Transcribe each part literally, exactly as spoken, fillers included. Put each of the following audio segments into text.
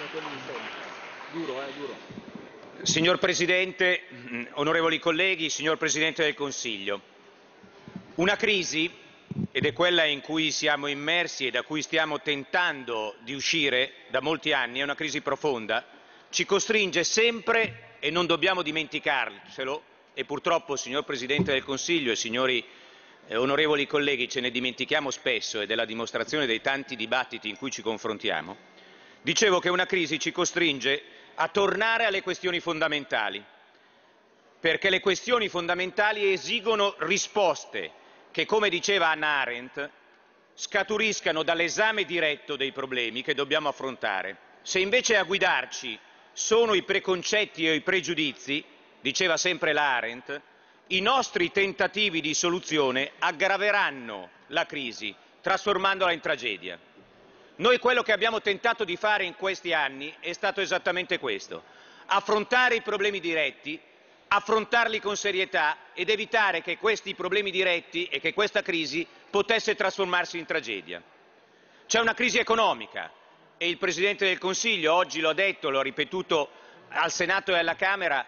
Signor Presidente, onorevoli colleghi, signor Presidente del Consiglio, una crisi, ed è quella in cui siamo immersi e da cui stiamo tentando di uscire da molti anni, è una crisi profonda, ci costringe sempre, e non dobbiamo dimenticarcelo, e purtroppo, signor Presidente del Consiglio e signori eh, onorevoli colleghi, ce ne dimentichiamo spesso ed è la dimostrazione dei tanti dibattiti in cui ci confrontiamo, dicevo che una crisi ci costringe a tornare alle questioni fondamentali, perché le questioni fondamentali esigono risposte che, come diceva Hannah Arendt, scaturiscano dall'esame diretto dei problemi che dobbiamo affrontare. Se invece a guidarci sono i preconcetti e i pregiudizi, diceva sempre la Arendt, i nostri tentativi di soluzione aggraveranno la crisi, trasformandola in tragedia. Noi quello che abbiamo tentato di fare in questi anni è stato esattamente questo: affrontare i problemi diretti, affrontarli con serietà ed evitare che questi problemi diretti e che questa crisi potesse trasformarsi in tragedia. C'è una crisi economica e il Presidente del Consiglio oggi lo ha detto, lo ha ripetuto al Senato e alla Camera,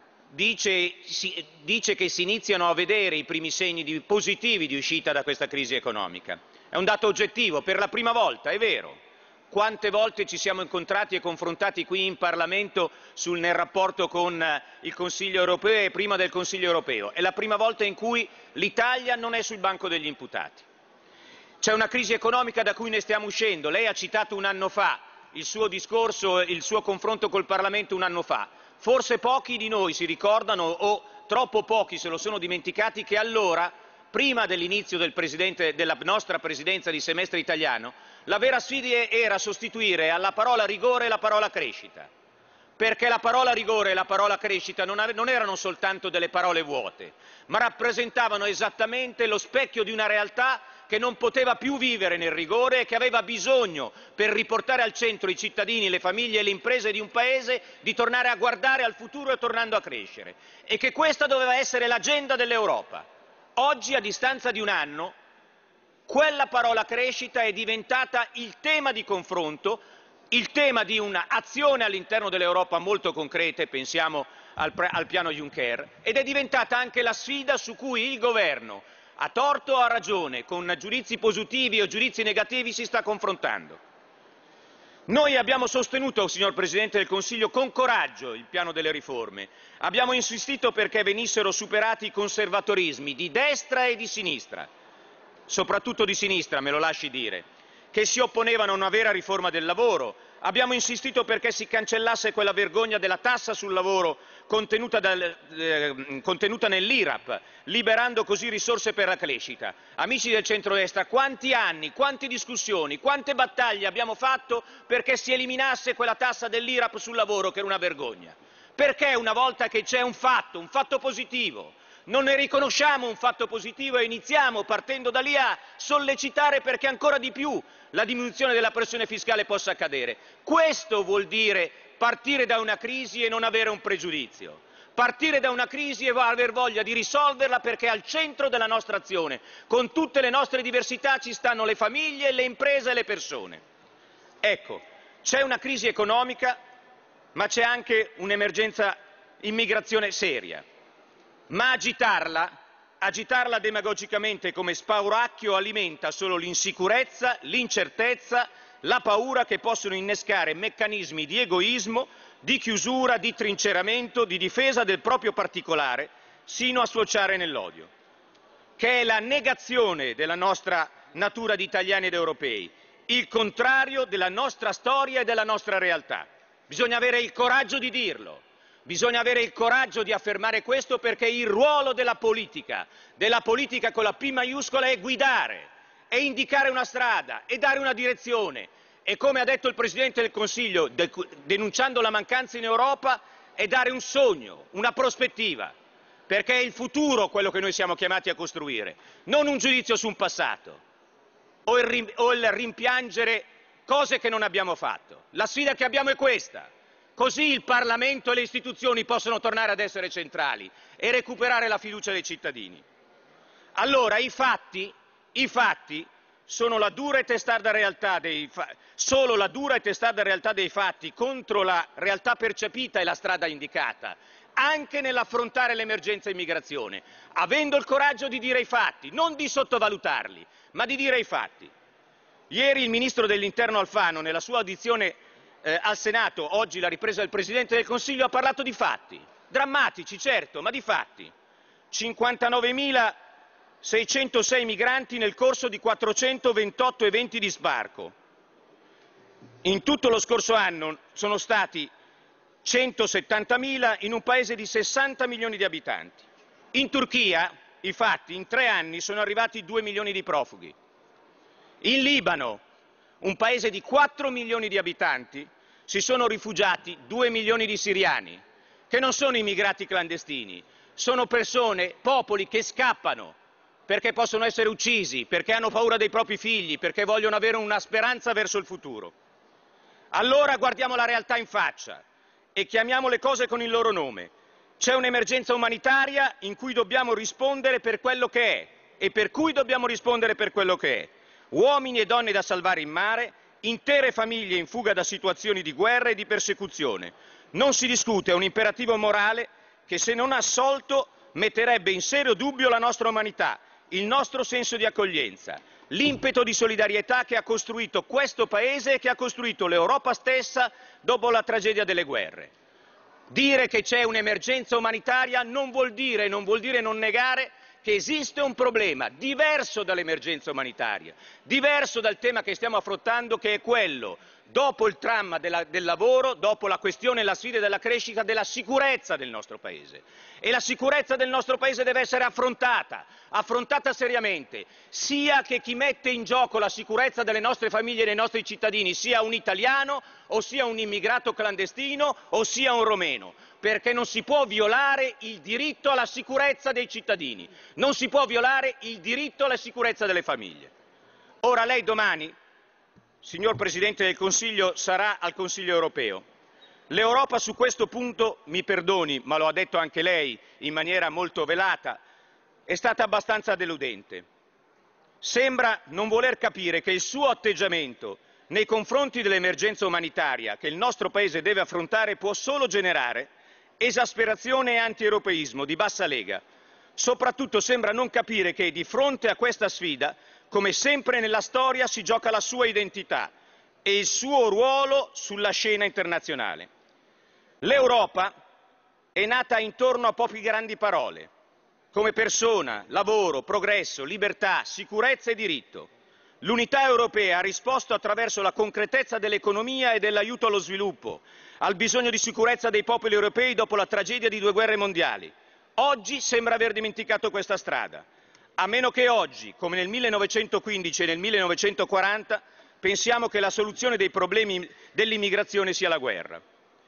dice, si, dice che si iniziano a vedere i primi segni di, positivi di uscita da questa crisi economica. È un dato oggettivo, per la prima volta, è vero. Quante volte ci siamo incontrati e confrontati qui in Parlamento sul, nel rapporto con il Consiglio europeo e prima del Consiglio europeo. È la prima volta in cui l'Italia non è sul banco degli imputati. C'è una crisi economica da cui ne stiamo uscendo. Lei ha citato un anno fa il suo discorso, il suo confronto col Parlamento un anno fa. Forse pochi di noi si ricordano, o troppo pochi se lo sono dimenticati, che allora, prima dell'inizio del della nostra presidenza di semestre italiano, la vera sfida era sostituire alla parola rigore la parola crescita, perché la parola rigore e la parola crescita non, non erano soltanto delle parole vuote, ma rappresentavano esattamente lo specchio di una realtà che non poteva più vivere nel rigore e che aveva bisogno, per riportare al centro i cittadini, le famiglie e le imprese di un Paese, di tornare a guardare al futuro e tornando a crescere, e che questa doveva essere l'agenda dell'Europa. Oggi, a distanza di un anno, quella parola crescita è diventata il tema di confronto, il tema di un'azione all'interno dell'Europa molto concreta, e pensiamo al, al piano Juncker, ed è diventata anche la sfida su cui il governo, a torto o a ragione, con giudizi positivi o giudizi negativi, si sta confrontando. Noi abbiamo sostenuto, signor Presidente del Consiglio, con coraggio il piano delle riforme. Abbiamo insistito perché venissero superati i conservatorismi di destra e di sinistra, soprattutto di sinistra, me lo lasci dire, che si opponevano a una vera riforma del lavoro. Abbiamo insistito perché si cancellasse quella vergogna della tassa sul lavoro contenuta, eh, contenuta nell'I R A P, liberando così risorse per la crescita. Amici del centrodestra, quanti anni, quante discussioni, quante battaglie abbiamo fatto perché si eliminasse quella tassa dell'I R A P sul lavoro, che era una vergogna? Perché una volta che c'è un fatto, un fatto positivo, non ne riconosciamo un fatto positivo e iniziamo, partendo da lì, a sollecitare perché ancora di più la diminuzione della pressione fiscale possa accadere? Questo vuol dire partire da una crisi e non avere un pregiudizio. Partire da una crisi e aver voglia di risolverla, perché al centro della nostra azione, con tutte le nostre diversità, ci stanno le famiglie, le imprese e le persone. Ecco, c'è una crisi economica, ma c'è anche un'emergenza immigrazione seria. Ma agitarla, agitarla demagogicamente come spauracchio alimenta solo l'insicurezza, l'incertezza, la paura, che possono innescare meccanismi di egoismo, di chiusura, di trinceramento, di difesa del proprio particolare, sino a sfociare nell'odio, che è la negazione della nostra natura di italiani ed europei, il contrario della nostra storia e della nostra realtà. Bisogna avere il coraggio di dirlo. Bisogna avere il coraggio di affermare questo, perché il ruolo della politica, della politica con la P maiuscola, è guidare, è indicare una strada, è dare una direzione. E come ha detto il Presidente del Consiglio, denunciando la mancanza in Europa, è dare un sogno, una prospettiva, perché è il futuro quello che noi siamo chiamati a costruire, non un giudizio su un passato o il, o il rimpiangere cose che non abbiamo fatto. La sfida che abbiamo è questa. Così il Parlamento e le istituzioni possono tornare ad essere centrali e recuperare la fiducia dei cittadini. Allora i fatti, i fatti sono la dura e testarda realtà dei fa- solo la dura e testarda realtà dei fatti contro la realtà percepita è la strada indicata, anche nell'affrontare l'emergenza immigrazione, avendo il coraggio di dire i fatti, non di sottovalutarli, ma di dire i fatti. Ieri il Ministro dell'Interno Alfano, nella sua audizione eh, al Senato, oggi la ripresa del Presidente del Consiglio, ha parlato di fatti, drammatici certo, ma di fatti. cinquantanovemilaseicentosei migranti nel corso di quattrocentoventotto eventi di sbarco. In tutto lo scorso anno sono stati centosettantamila in un paese di sessanta milioni di abitanti. In Turchia, i fatti, in tre anni sono arrivati due milioni di profughi. In Libano, un paese di quattro milioni di abitanti, si sono rifugiati due milioni di siriani, che non sono immigrati clandestini, sono persone, popoli che scappano perché possono essere uccisi, perché hanno paura dei propri figli, perché vogliono avere una speranza verso il futuro. Allora guardiamo la realtà in faccia e chiamiamo le cose con il loro nome. C'è un'emergenza umanitaria in cui dobbiamo rispondere per quello che è e per cui dobbiamo rispondere per quello che è. Uomini e donne da salvare in mare, intere famiglie in fuga da situazioni di guerra e di persecuzione. Non si discute, è un imperativo morale che, se non assolto, metterebbe in serio dubbio la nostra umanità, il nostro senso di accoglienza, l'impeto di solidarietà che ha costruito questo Paese e che ha costruito l'Europa stessa dopo la tragedia delle guerre. Dire che c'è un'emergenza umanitaria non vuol dire, non vuol dire non negare che esiste un problema diverso dall'emergenza umanitaria, diverso dal tema che stiamo affrontando, che è quello, dopo il dramma della, del lavoro, dopo la questione e la sfida della crescita, della sicurezza del nostro Paese. E la sicurezza del nostro Paese deve essere affrontata, affrontata seriamente, sia che chi mette in gioco la sicurezza delle nostre famiglie e dei nostri cittadini sia un italiano, o sia un immigrato clandestino, o sia un romeno, perché non si può violare il diritto alla sicurezza dei cittadini, non si può violare il diritto alla sicurezza delle famiglie. Ora lei domani, signor Presidente del Consiglio, sarà al Consiglio europeo. L'Europa su questo punto, mi perdoni, ma lo ha detto anche lei in maniera molto velata, è stata abbastanza deludente. Sembra non voler capire che il suo atteggiamento nei confronti dell'emergenza umanitaria che il nostro Paese deve affrontare può solo generare esasperazione e antieuropeismo di bassa lega. Soprattutto sembra non capire che di fronte a questa sfida, come sempre nella storia, si gioca la sua identità e il suo ruolo sulla scena internazionale. L'Europa è nata intorno a poche grandi parole, come persona, lavoro, progresso, libertà, sicurezza e diritto. L'unità europea ha risposto attraverso la concretezza dell'economia e dell'aiuto allo sviluppo, al bisogno di sicurezza dei popoli europei dopo la tragedia di due guerre mondiali. Oggi sembra aver dimenticato questa strada, a meno che oggi, come nel millenovecentoquindici e nel millenovecentoquaranta, pensiamo che la soluzione dei problemi dell'immigrazione sia la guerra.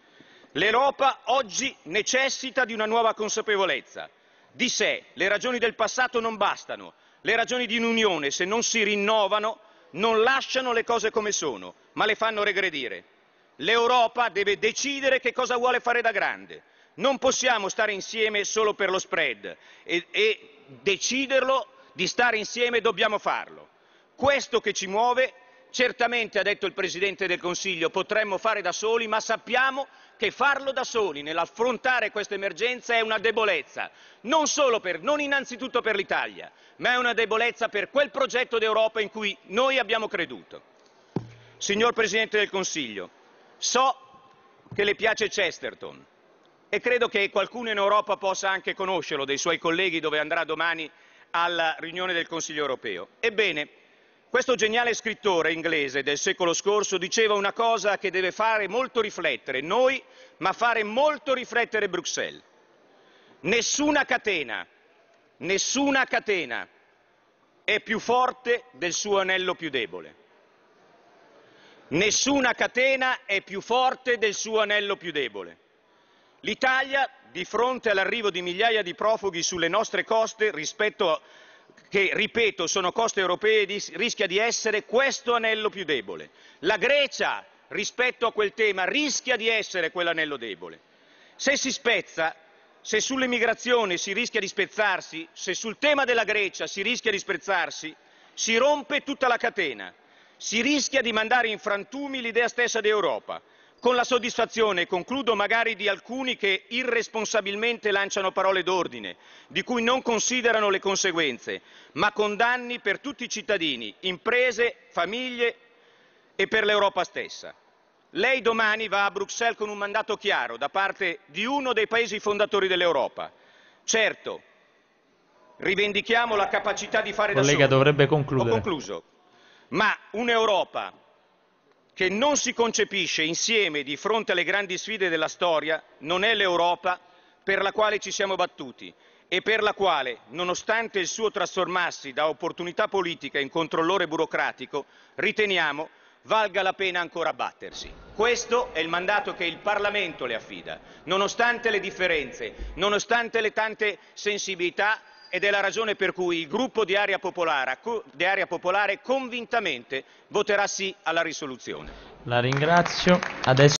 L'Europa oggi necessita di una nuova consapevolezza. Di sé, le ragioni del passato non bastano, le ragioni di un'unione, se non si rinnovano, non lasciano le cose come sono, ma le fanno regredire. L'Europa deve decidere che cosa vuole fare da grande. Non possiamo stare insieme solo per lo spread e, e deciderlo di stare insieme dobbiamo farlo. Questo che ci muove, certamente, ha detto il Presidente del Consiglio, potremmo fare da soli, ma sappiamo che farlo da soli nell'affrontare questa emergenza è una debolezza, non, solo per, non innanzitutto per l'Italia, ma è una debolezza per quel progetto d'Europa in cui noi abbiamo creduto. Signor Presidente del Consiglio, so che le piace Chesterton e credo che qualcuno in Europa possa anche conoscerlo, dei suoi colleghi, dove andrà domani alla riunione del Consiglio europeo. Ebbene, questo geniale scrittore inglese del secolo scorso diceva una cosa che deve fare molto riflettere noi, ma fare molto riflettere Bruxelles. Nessuna catena, nessuna catena è più forte del suo anello più debole. Nessuna catena è più forte del suo anello più debole. L'Italia, di fronte all'arrivo di migliaia di profughi sulle nostre coste, rispetto a che, ripeto, sono coste europee, rischia di essere questo anello più debole. La Grecia, rispetto a quel tema, rischia di essere quell'anello debole. Se si spezza, se sull'immigrazione si rischia di spezzarsi, se sul tema della Grecia si rischia di spezzarsi, si rompe tutta la catena, si rischia di mandare in frantumi l'idea stessa di Europa, con la soddisfazione, concludo, magari di alcuni che irresponsabilmente lanciano parole d'ordine, di cui non considerano le conseguenze, ma con danni per tutti i cittadini, imprese, famiglie e per l'Europa stessa. Lei domani va a Bruxelles con un mandato chiaro da parte di uno dei paesi fondatori dell'Europa. Certo, rivendichiamo la capacità di fare da soli. Collega, dovrebbe concludere. Ho concluso. Ma un'Europa che non si concepisce insieme di fronte alle grandi sfide della storia non è l'Europa per la quale ci siamo battuti e per la quale, nonostante il suo trasformarsi da opportunità politica in controllore burocratico, riteniamo valga la pena ancora battersi. Questo è il mandato che il Parlamento le affida, nonostante le differenze, nonostante le tante sensibilità, ed è la ragione per cui il gruppo di Area Popolare, di Area Popolare convintamente voterà sì alla risoluzione. La ringrazio. Adesso